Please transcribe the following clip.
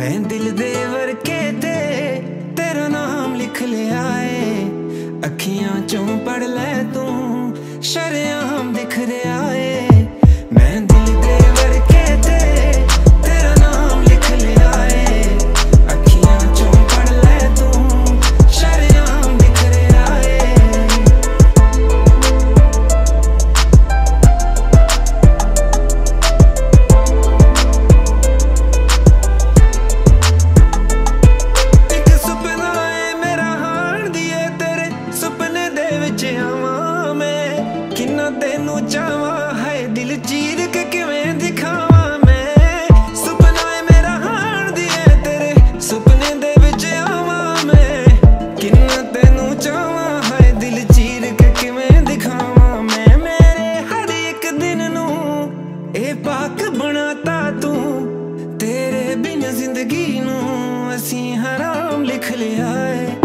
मैं दिल दे वरके ते तेरा नाम लिख लिया है। अखियां चों पढ़ ले तू शरेआम दिख रहा है। मैं दिल दे वरके ते तेरा नाम लिख लिया है। अखियां चों पढ़ ले तू शरेआम दिख रहा है। एक सुपना है मेरा हार दिए तेरे सुपने दे विच आवां मैं। किन्ना तेनू चाहवां है दिल चीर के किवें दिखावां मैं। सुपना है मेरा हार दिए तेरे सुपने दे विच आवां मैं। किन्ना तेनू चाहवां है दिल चीर के किवें दिखावां मैं। मेरे हर एक दिन नू ए पाक बनाता तू तेरे बिन जिंदगी नू असीं हराम लिख लिया है।